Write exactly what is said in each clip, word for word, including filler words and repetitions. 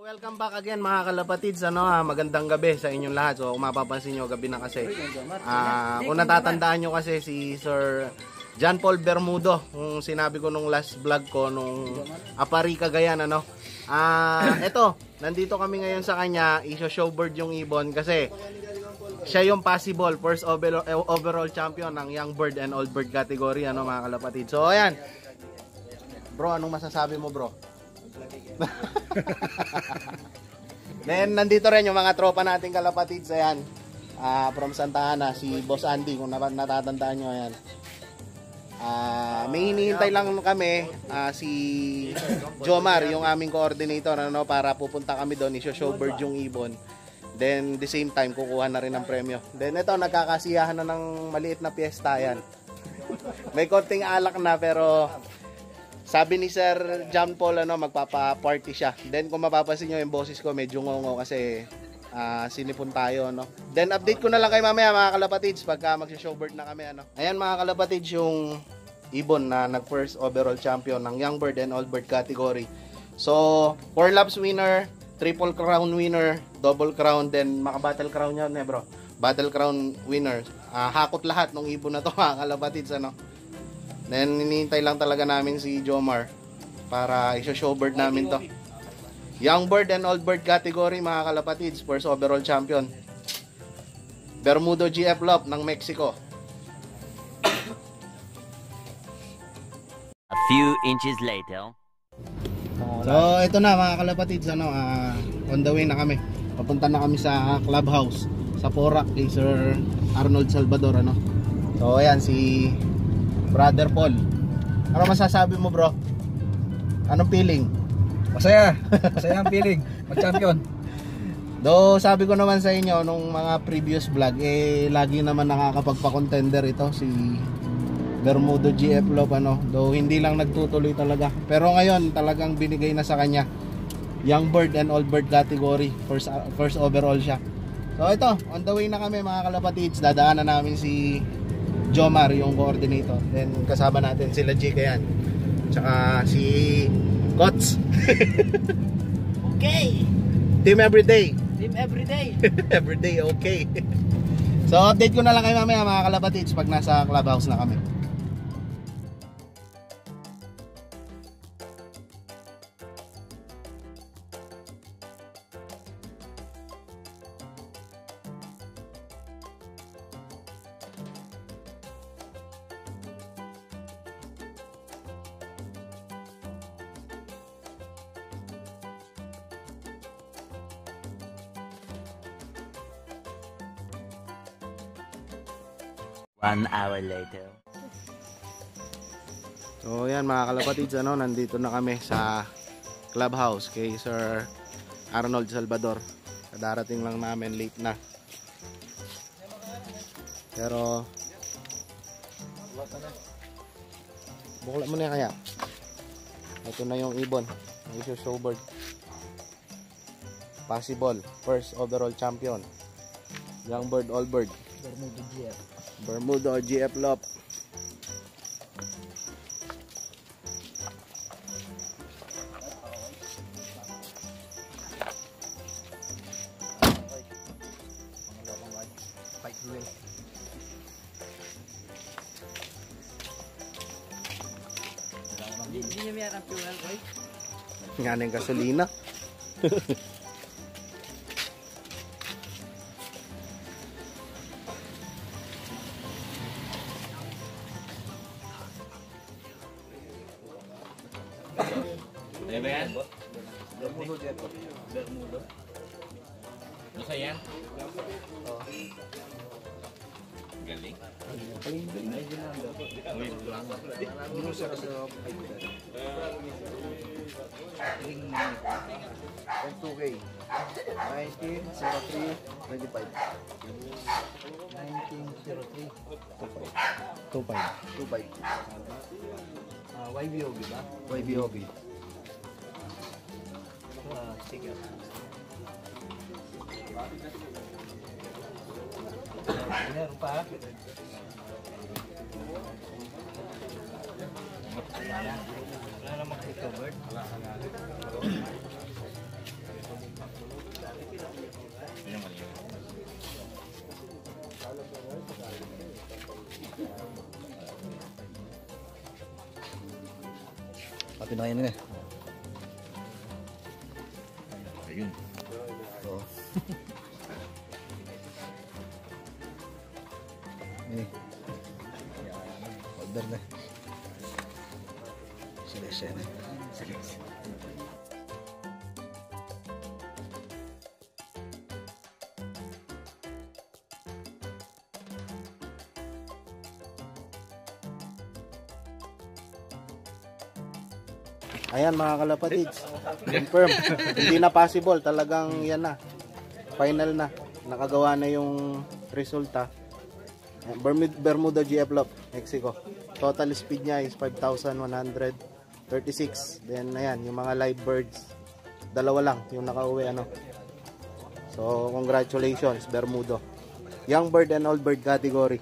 welcome back again mga kalapatids. Ano, ha, magandang gabi sa inyong lahat. So kung mapapansin nyo, gabi na kasi. Uh, kung natatandaan nyo kasi si Sir John Paul Bermudo, kung sinabi ko nung last vlog ko, nung Apari Cagayan, ano. Ah, uh, eto, nandito kami ngayon sa kanya, i-showboard yung ibon kasi siya yung possible first overall, overall champion ng Young Bird and Old Bird category, ano mga kalapatids. So ayan. Bro, anong masasabi mo, bro? Then nandito rin yung mga tropa nating kalapatids, ayan. Uh, from Santa Ana, si Boss Andy, kung natatandaan nyo, ayan. Uh, may hinihintay lang kami, uh, si Jomar, yung aming coordinator, ano, para pupunta kami doon, i-showboard yung ibon. Then the same time, kukuha na rin ng premyo. Then ito, nagkakasiyahan na ng maliit na piyesta, ayan. May konting alak na, pero sabi ni Sir John Paul, ano, magpapa-party siya. Then kung mapapansin nyo yung boses ko, medyo ngongo kasi uh, sinipon tayo, no. Then update ko na lang kay mamaya mga kalapatids pagka mag-showboard na kami, ano. Ayan mga kalapatids, yung ibon na nag-first overall champion ng Young Bird and Old Bird category. So, four laps winner, triple crown winner, double crown, then maka-battle crown yan, eh bro. Battle crown winner. Uh, hakot lahat ng ibon na to mga kalapatids, ano. Then, hinihintay lang talaga namin si Jomar para i-showboard namin to. Young Bird and Old Bird category, mga kalapatids, first overall champion. Bermudo G F Lop ng Mexico. A few inches later. So, ito na mga kalapatids, ano, uh, on the way na kami. Papunta na kami sa clubhouse, sa Porac, kay Sir Arnold Salvador, ano. So, ayan, si Brother Paul. Ano masasabi mo, bro? Anong feeling? Masaya. Masaya ang feeling. Mag-champion. Do, sabi ko naman sa inyo nung mga previous vlog, eh lagi naman nakakapagpa-contender ito si Bermudo G F Lop, ano. Do, hindi lang nagtutuloy talaga. Pero ngayon talagang binigay na sa kanya. Young Bird and Old Bird category, first first overall siya. So ito, on the way na kami mga kalapatids. Dadaanan namin si Jomar, yung coordinator. Then kasama natin sila Jake, yan. Tsaka si Kots. Okay. Team everyday. Team everyday. Everyday, okay. So update ko na lang kayo mamaya mga kalapatids pag nasa clubhouse na kami. One hour later. So yan mga kalapatids, ano, nandito na kami sa clubhouse kay Sir Arnold Salvador. Kadarating lang namin, late na. Pero bukla mo na kaya. Ito na yung ibon, yung showboard. Possible first overall champion, Young Bird, Old Bird, Bermudo G F. Bermudo G F Lop. Hindi niya mayroon ang fuel, boy. Nga na yung gasolina. Ano ba yan? Bermudo dyan. Bermudo. Masa yan? Oo. Galing. Galing. Galing. Galing siya sa M two K. nineteen oh three twenty-five. nineteen oh three. two five. two five. Uh, Y B O B ba? Y B O B. Uh, sticker. Meron pa. Wala namang covered. Pinain na eh. Ayun. Oo. Eh. Order na. Sige, sige na. Sige. Ayan mga kalapatids, confirm. Hindi na possible, talagang yan na. Final na. Nakagawa na yung resulta. Bermuda, Bermuda G F Loop, Mexico. Total speed niya is five thousand one hundred thirty-six. Then ayan, yung mga live birds, dalawa lang yung nakauwi ano. So congratulations Bermuda. Young bird and old bird category.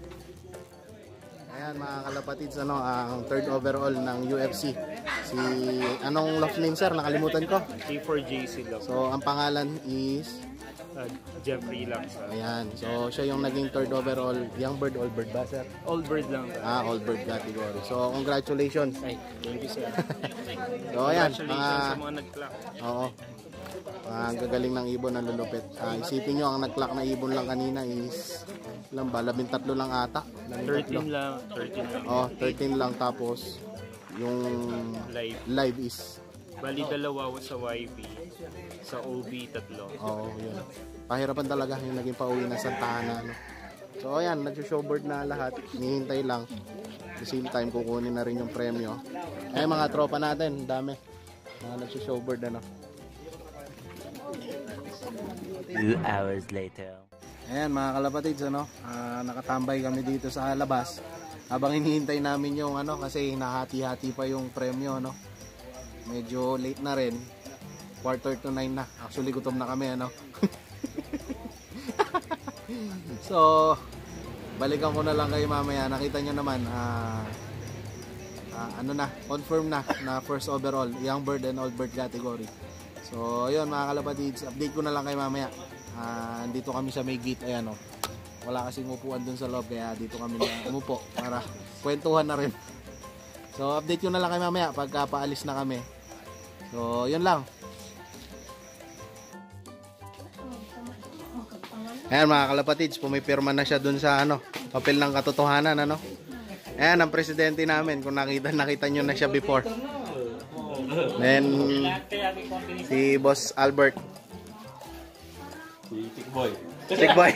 Ayan mga kalapatids, ano, ang third overall ng U F C. Si, anong love name sir? Nakalimutan ko. T four J C lang. So, ang pangalan is Uh, Jeffrey lang sa ayan. So, siya yung naging third overall. Young bird, old bird ba sir? Old Bird lang. Ah, old bird category. So, congratulations. Ay, thank you sir. So, ayan. Congratulations Mga, sa mga nag-clock. oo. Ah, ang gagaling ng ibon na lulupit. Ah, isipin nyo, ang nag-clock na ibon lang kanina is, ilan ba? Labing tatlo lang ata. Labing tatlo. thirteen lang. thirteen lang. Oh, thirteen lang tapos yung Live. live is Bali dalawa ko sa Y B. Sa O B tatlo. oo, yun. Pahirapan talaga yung naging pauwi na Santa Ana, no? So ayan, nag-showboard na lahat. Hinihintay lang. At the same time, kukunin na rin yung premyo. Ay, mga tropa natin, dami. Mga nag-showboard, ano. Two hours later. Ayan mga kalapatids, ano, ah, nakatambay kami dito sa labas habang hinihintay namin yung ano, kasi hinahati-hati pa yung premyo, no. Medyo late na rin, quarter to nine na, actually gutom na kami, ano. So balikan ko na lang kayo mamaya. Nakita nyo naman, ah, ah, ano na, confirm na na first overall, young bird and old bird category. So ayun mga kalapatids, update ko na lang kayo mamaya. Uh, dito kami sa may gate, ayan o. Wala kasing upuan dun sa loob, kaya dito kami na umupo para kwentuhan na rin. So update ko na lang kayo mamaya pagka paalis na kami. So yun lang. Ayan mga kalapatids, pumipirma na siya dun sa ano, papel ng katotohanan, ano. Ayan ang presidente namin, kung nakita nakita nyo na siya before. Then si Boss Albert. Si Tick Boy. Tick Boy.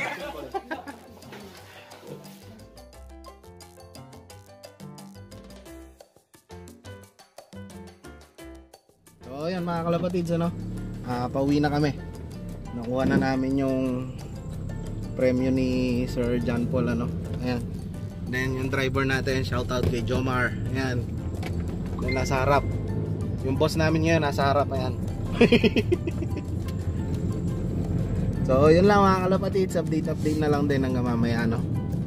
So ayan mga kalapatids, ano, uh, pauwi na kami. Nakuha na namin yung premyo ni Sir John Paul, ano. Ayan. Then yung driver natin, shout out kay Jomar. Ayan. Yung nasa harap. Yung boss namin ngayon nasa harap, ayan. So yun lang mga kalapatids, update update na lang din hanggang mamaya, ano.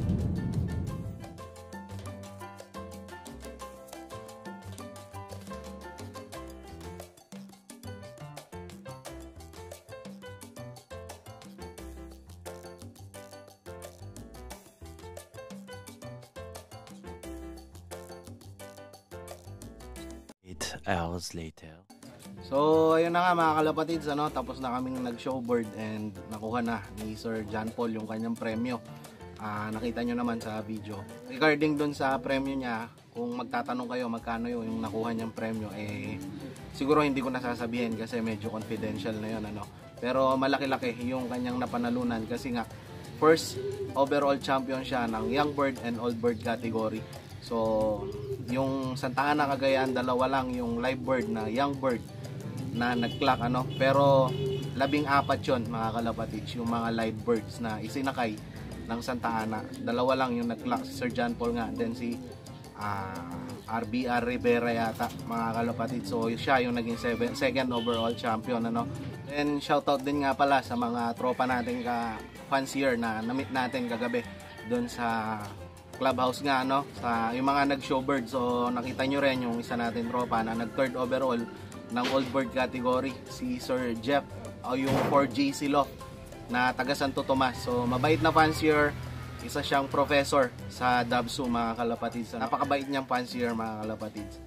Eight hours later. So ayun na nga mga kalapatids, ano, tapos na kaming nag-showboard and nakuha na ni Sir John Paul yung kanyang premyo. Uh, nakita nyo naman sa video. Regarding dun sa premyo niya, kung magtatanong kayo magkano yung, yung nakuha niyang premyo, eh siguro hindi ko nasasabihin kasi medyo confidential na yun, ano. Pero malaki-laki yung kanyang napanalunan kasi nga first overall champion siya ng young bird and old bird category. So yung Santa Ana Cagayan, dalawa lang yung live bird na young bird na nag-clock, ano, pero labing apat yun mga kalapatids, yung mga live birds na isinakay ng Santa Ana. Dalawa lang yung nag-clock, si Sir John Paul nga, then si uh, R B R Rivera yata mga kalapatids. So siya yung naging seven, second overall champion, ano. And shoutout din nga pala sa mga tropa natin ka fancier na na-meet natin kagabi doon sa clubhouse nga, ano, sa yung mga nag-showbird. So nakita nyo rin yung isa natin tropa na nag-third overall ng old bird category, si Sir Jeff, o yung four J C Loft na taga Santo Tomas. So mabait na fancier, isa siyang professor sa Dabsu mga kalapatids. Napakabait niyang fancier mga kalapatids.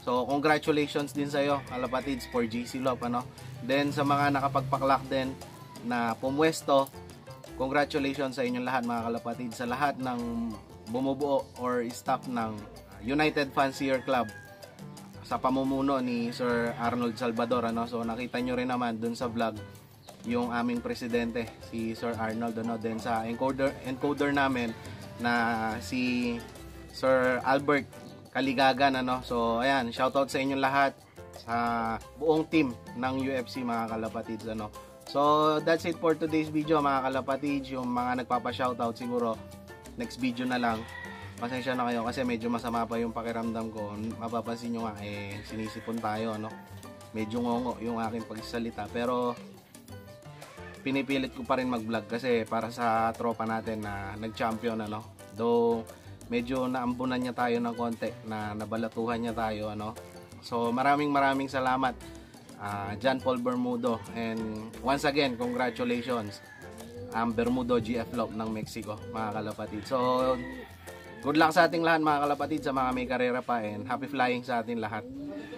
So congratulations din sa iyo, kalapatids, for G C Lop, ano. Then sa mga nakapagpaklak din na pumwesto, congratulations sa inyong lahat mga kalapatids, sa lahat ng bumubuo or staff ng United Fancier Club sa pamumuno ni Sir Arnold Salvador, ano. So nakita nyo rin naman dun sa vlog yung aming presidente, si Sir Arnold, ano. Then sa encoder encoder namin na si Sir Albert Kaligagan, ano. So ayan, shoutout sa inyong lahat, sa buong team ng U F C mga kalapatids, ano. So that's it for today's video mga kalapatids. Yung mga nagpapa-shoutout siguro next video na lang. Pasensya na kayo kasi medyo masama pa yung pakiramdam ko. Mapapansin nyo nga, eh, sinisipon tayo, ano. Medyo ngongo yung aking pagsasalita, pero pinipilit ko pa rin mag-vlog kasi para sa tropa natin na nag-champion, ano. Though medyo naambunan niya tayo ng konti, na nabalatuhan niya tayo, ano. So maraming maraming salamat, uh, John Paul Bermudo, and once again congratulations ang um, Bermudo G F Lop ng Mexico mga kalapatid. So good luck sa ating lahat mga kalapatid, sa mga may karera pa, and happy flying sa ating lahat.